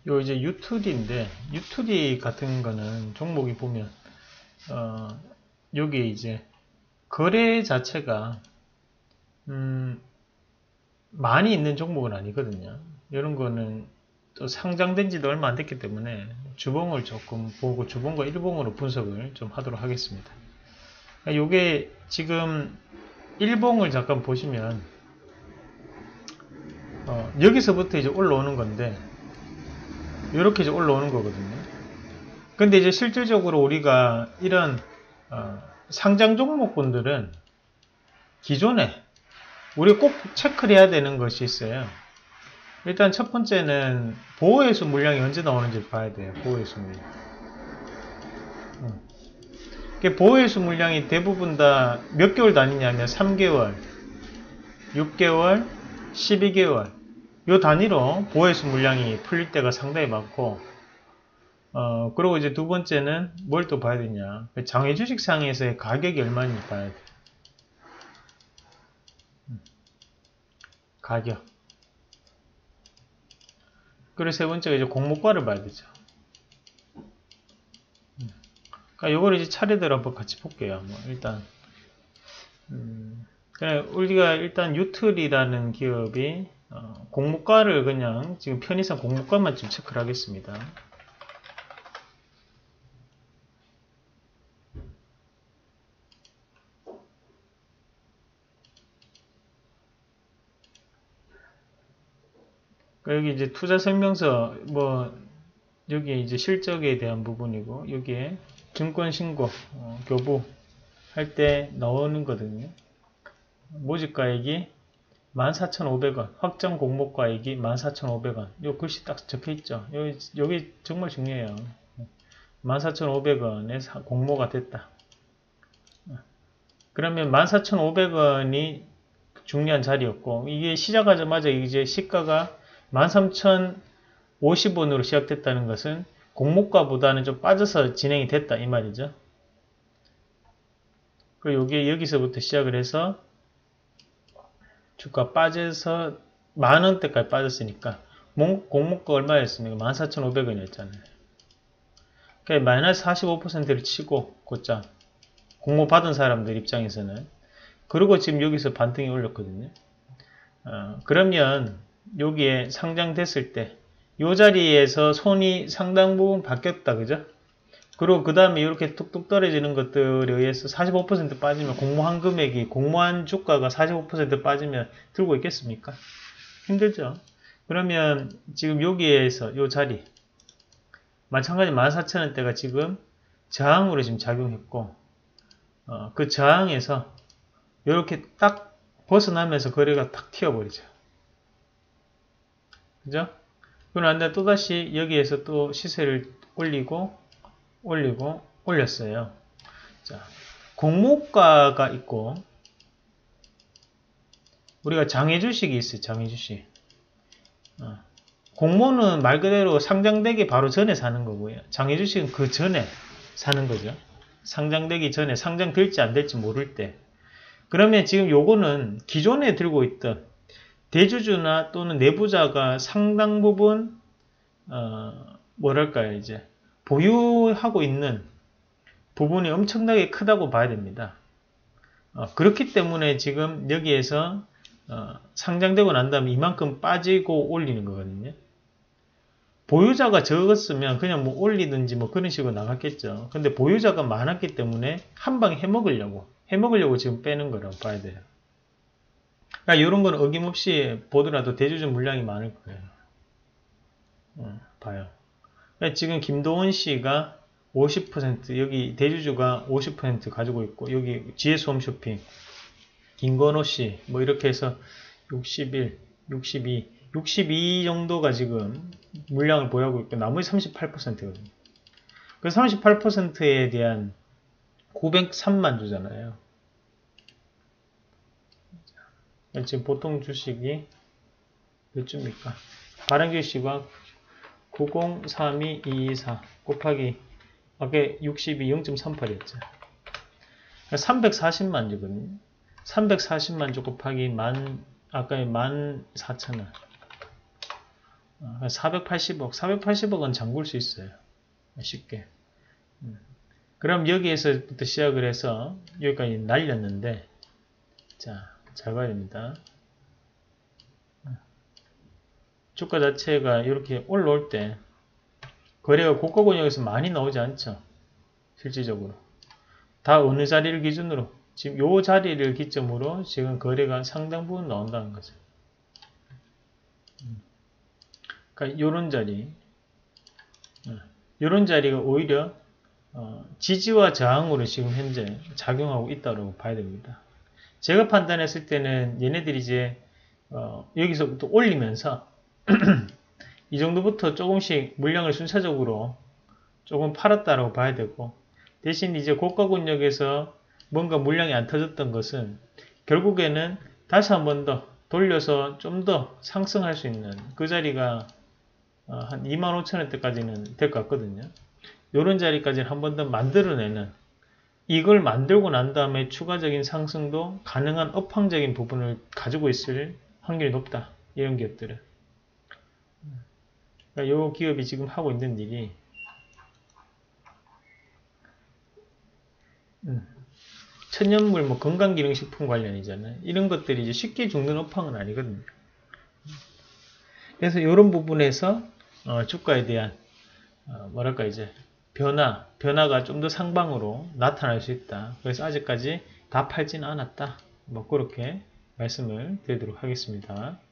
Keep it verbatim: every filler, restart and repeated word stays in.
요 이제 유투디인데, 유투디 같은 거는 종목이 보면 어 여기 이제 거래 자체가 음 많이 있는 종목은 아니거든요. 이런 거는 또 상장된 지도 얼마 안 됐기 때문에 주봉을 조금 보고 주봉과 일봉으로 분석을 좀 하도록 하겠습니다. 요게 지금 일봉을 잠깐 보시면 어 여기서부터 이제 올라오는 건데 이렇게 이제 올라오는 거거든요. 근데 이제 실질적으로 우리가 이런 어 상장 종목군들은 기존에 우리가 꼭 체크를 해야 되는 것이 있어요. 일단 첫 번째는 보호회수 물량이 언제 나오는지 봐야 돼요. 보호회수 물량. 음. 보호회수 물량이 대부분 다 몇 개월 단위냐면 삼 개월, 육 개월, 십이 개월 요 단위로 보호회수 물량이 풀릴 때가 상당히 많고, 어 그리고 이제 두 번째는 뭘 또 봐야 되냐, 장외 주식상에서의 가격이 얼마인지 봐야 돼. 가격. 그리고 세 번째가 이제 공모가를 봐야 되죠. 그러니까 요거를 이제 차례대로 한번 같이 볼게요. 뭐 일단 음, 그냥 우리가 일단 유틀이라는 기업이 어, 공모가를 그냥 지금 편의상 공모가만 좀 체크를 하겠습니다. 그러니까 여기 이제 투자 설명서 뭐 여기 이제 실적에 대한 부분이고, 여기에 증권 신고 어, 교부 할 때 나오는 거거든요. 모집가액이 만 사천오백 원, 확정 공모가액이 만 사천오백 원. 요 글씨 딱 적혀 있죠. 여기, 여기 정말 중요해요. 만 사천오백 원에 공모가 됐다. 그러면 만 사천오백 원이 중요한 자리였고, 이게 시작하자마자 이제 시가가 만 삼천오십 원으로 시작됐다는 것은 공모가보다는 좀 빠져서 진행이 됐다 이 말이죠. 그리고 이게 여기서부터 시작을 해서 주가 빠져서 만 원대까지 빠졌으니까 공모가 얼마였습니까? 만 사천오백 원이었잖아요. 그러니까 마이너스 사십오 퍼센트를 치고 곧장 공모 받은 사람들 입장에서는, 그리고 지금 여기서 반등이 올렸거든요. 어, 그러면 여기에 상장됐을 때 이 자리에서 손이 상당 부분 바뀌었다, 그죠? 그리고 그 다음에 이렇게 뚝뚝 떨어지는 것들에 의해서 사십오 퍼센트 빠지면, 공모한 금액이, 공모한 주가가 사십오 퍼센트 빠지면 들고 있겠습니까? 힘들죠. 그러면 지금 여기에서 이 자리 마찬가지 만 사천 원대가 지금 저항으로 지금 작용했고, 어, 그 저항에서 이렇게 딱 벗어나면서 거래가 탁 튀어버리죠. 그죠? 그런데 또다시 여기에서 또 시세를 올리고 올리고 올렸어요. 자, 공모가가 있고 우리가 장외주식이 있어요. 장외주식. 어. 공모는 말 그대로 상장되기 바로 전에 사는 거고요. 장외주식은 그 전에 사는 거죠. 상장되기 전에, 상장될지 안 될지 모를 때. 그러면 지금 요거는 기존에 들고 있던 대주주나 또는 내부자가 상당 부분 어, 뭐랄까요, 이제 보유하고 있는 부분이 엄청나게 크다고 봐야 됩니다. 어, 그렇기 때문에 지금 여기에서 어, 상장되고 난 다음에 이만큼 빠지고 올리는 거거든요. 보유자가 적었으면 그냥 뭐 올리든지 뭐 그런 식으로 나갔겠죠. 근데 보유자가 많았기 때문에 한 방에 해먹으려고 해먹으려고 지금 빼는 거라고 봐야 돼요. 그러니까 이런 건 어김없이 보더라도 대주주 물량이 많을 거예요. 어, 봐요. 그러니까 지금 김도원 씨가 오십 퍼센트, 여기 대주주가 오십 퍼센트 가지고 있고, 여기 지에스홈쇼핑, 김건호 씨, 뭐 이렇게 해서 육십일, 육십이, 육십이 정도가 지금 물량을 보유하고 있고, 나머지 삼십팔 퍼센트거든요. 그 삼십팔 퍼센트에 대한 구백삼만 주잖아요. 지금 보통 주식이 몇 주입니까? 발행주식과 구공삼이이이사 곱하기 아까 육십이 영 점 삼팔이었죠. 삼백사십만 주거든요. 삼백사십만 주 곱하기 만, 아까 만 사천 원. 사백팔십억, 사백팔십억은 잠글 수 있어요. 쉽게. 그럼 여기에서부터 시작을 해서 여기까지 날렸는데, 자, 잘 봐야 됩니다. 주가 자체가 이렇게 올라올 때 거래가 고가 권역에서 많이 나오지 않죠. 실질적으로. 다 어느 자리를 기준으로? 지금 요 자리를 기점으로 지금 거래가 상당 부분 나온다는 거죠. 그러니까 요런 자리, 요런 자리가 오히려 어, 지지와 저항으로 지금 현재 작용하고 있다고 봐야 됩니다. 제가 판단했을 때는 얘네들이 이제 어, 여기서부터 올리면서 이 정도부터 조금씩 물량을 순차적으로 조금 팔았다라고 봐야 되고, 대신 이제 고가 권역에서 뭔가 물량이 안 터졌던 것은 결국에는 다시 한 번 더 돌려서 좀 더 상승할 수 있는 그 자리가 어, 한 이만 오천 원대까지는 될 것 같거든요. 요런 자리까지는 한 번 더 만들어내는, 이걸 만들고 난 다음에 추가적인 상승도 가능한 업황적인 부분을 가지고 있을 확률이 높다. 이런 기업들은. 그러니까 요 기업이 지금 하고 있는 일이 음, 천연물, 뭐 건강기능식품 관련이잖아요. 이런 것들이 이제 쉽게 죽는 업황은 아니거든요. 그래서 이런 부분에서 어, 주가에 대한 어, 뭐랄까 이제 변화, 변화가 좀 더 상방으로 나타날 수 있다. 그래서 아직까지 다 팔지는 않았다. 뭐 그렇게 말씀을 드리도록 하겠습니다.